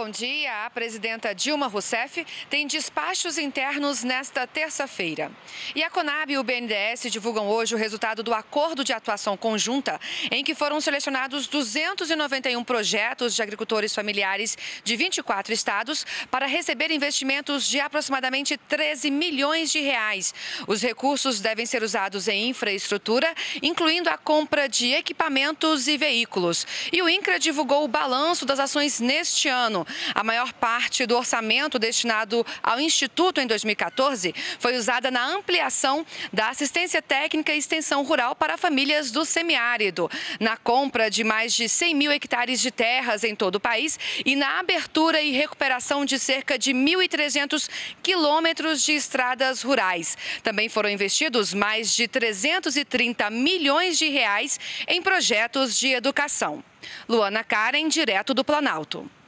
Bom dia. A presidenta Dilma Rousseff tem despachos internos nesta terça-feira. E a Conab e o BNDES divulgam hoje o resultado do acordo de atuação conjunta, em que foram selecionados 291 projetos de agricultores familiares de 24 estados para receber investimentos de aproximadamente 13 milhões de reais. Os recursos devem ser usados em infraestrutura, incluindo a compra de equipamentos e veículos. E o INCRA divulgou o balanço das ações neste ano. A maior parte do orçamento destinado ao Instituto em 2014 foi usada na ampliação da assistência técnica e extensão rural para famílias do semiárido, na compra de mais de 100 mil hectares de terras em todo o país e na abertura e recuperação de cerca de 1.300 quilômetros de estradas rurais. Também foram investidos mais de 330 milhões de reais em projetos de educação. Luana Karen, direto do Planalto.